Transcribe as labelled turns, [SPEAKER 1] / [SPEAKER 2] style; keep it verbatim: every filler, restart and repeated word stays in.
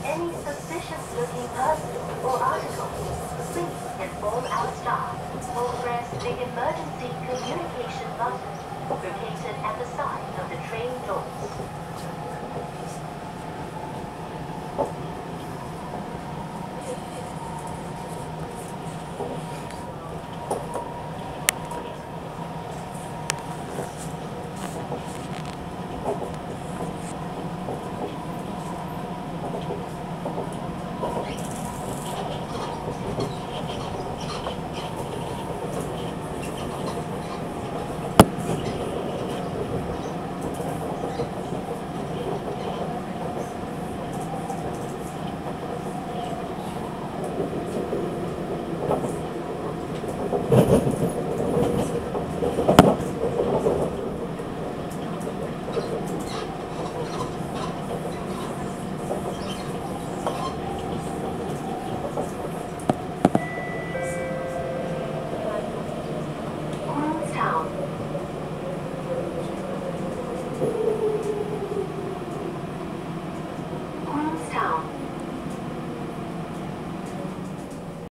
[SPEAKER 1] any suspicious-looking person or article, please inform our staff or press the emergency communication button located at the side of the train doors.